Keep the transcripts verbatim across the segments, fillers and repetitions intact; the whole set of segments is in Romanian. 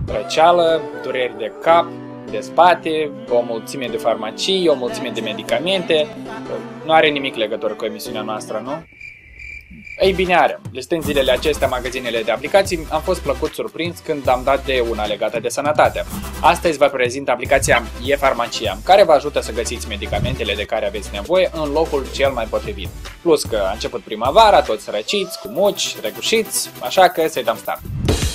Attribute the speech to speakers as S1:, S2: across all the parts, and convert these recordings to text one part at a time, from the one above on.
S1: răceală, dureri de cap, de spate, o mulțime de farmacii, o mulțime de medicamente. Nu are nimic legătură cu emisiunea noastră, nu? Ei bine are. Listând zilele acestea magazinele de aplicații, am fost plăcut surprins când am dat de una legată de sănătate. Astăzi vă prezint aplicația e-Farmacia, care vă ajută să găsiți medicamentele de care aveți nevoie în locul cel mai potrivit. Plus că a început primăvara, toți răciți, cu muci, regușiți, așa că să-i dăm start.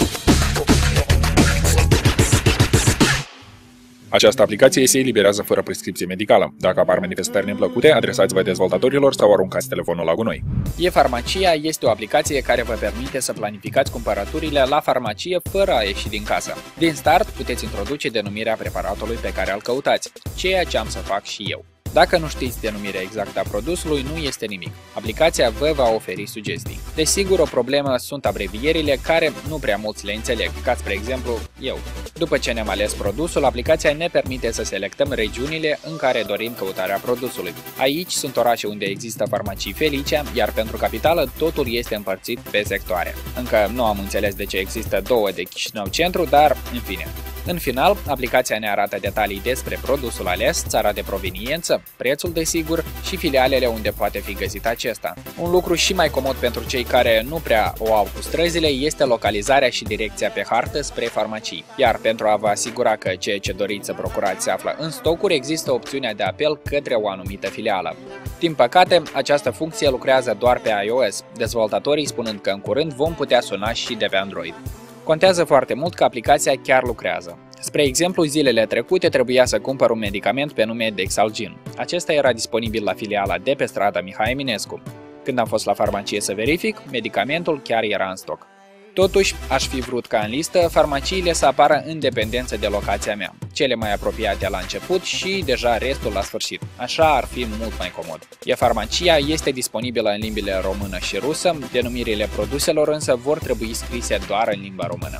S2: Această aplicație se eliberează fără prescripție medicală. Dacă apar manifestări neplăcute, adresați-vă dezvoltatorilor sau aruncați telefonul la gunoi.
S1: e-Farmacia este o aplicație care vă permite să planificați cumpărăturile la farmacie fără a ieși din casă. Din start, puteți introduce denumirea preparatului pe care îl căutați, ceea ce am să fac și eu. Dacă nu știți denumirea exactă a produsului, nu este nimic. Aplicația vă va oferi sugestii. Desigur, o problemă sunt abrevierile care nu prea mulți le înțeleg, ca spre exemplu eu. După ce ne-am ales produsul, aplicația ne permite să selectăm regiunile în care dorim căutarea produsului. Aici sunt orașe unde există farmacii Felicia, iar pentru capitală totul este împărțit pe sectoare. Încă nu am înțeles de ce există două de Chișinău centru, dar în fine. În final, aplicația ne arată detalii despre produsul ales, țara de proveniență, prețul desigur și filialele unde poate fi găsit acesta. Un lucru și mai comod pentru cei care nu prea o au cu străzile este localizarea și direcția pe hartă spre farmacii. Iar pentru a vă asigura că ceea ce doriți să procurați se află în stocuri, există opțiunea de apel către o anumită filială. Din păcate, această funcție lucrează doar pe iOS, dezvoltatorii spunând că în curând vom putea suna și de pe Android. Contează foarte mult că aplicația chiar lucrează. Spre exemplu, zilele trecute trebuia să cumpăr un medicament pe nume Dexalgin. Acesta era disponibil la filiala de pe strada Mihai Eminescu. Când am fost la farmacie să verific, medicamentul chiar era în stoc. Totuși, aș fi vrut ca în listă farmaciile să apară în dependență de locația mea, cele mai apropiate la început și deja restul la sfârșit. Așa ar fi mult mai comod. e-Farmacia este disponibilă în limbile română și rusă, denumirile produselor însă vor trebui scrise doar în limba română.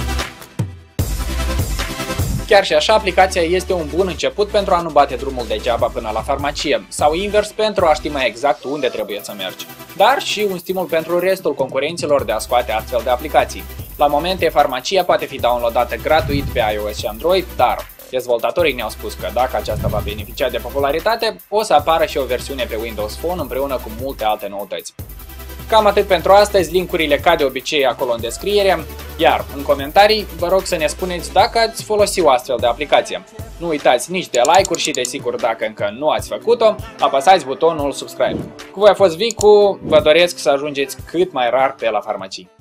S1: Chiar și așa, aplicația este un bun început pentru a nu bate drumul degeaba până la farmacie, sau invers pentru a ști mai exact unde trebuie să mergi. Dar și un stimul pentru restul concurenților de a scoate astfel de aplicații. La moment, e-Farmacia poate fi downloadată gratuit pe iOS și Android, dar dezvoltatorii ne-au spus că dacă aceasta va beneficia de popularitate, o să apară și o versiune pe Windows Phone împreună cu multe alte noutăți. Cam atât pentru astăzi, linkurile ca de obicei acolo în descriere, iar în comentarii vă rog să ne spuneți dacă ați folosit o astfel de aplicație. Nu uitați nici de like-uri și desigur dacă încă nu ați făcut-o, apăsați butonul subscribe. Cu voi a fost Vicu, vă doresc să ajungeți cât mai rar pe la farmacii.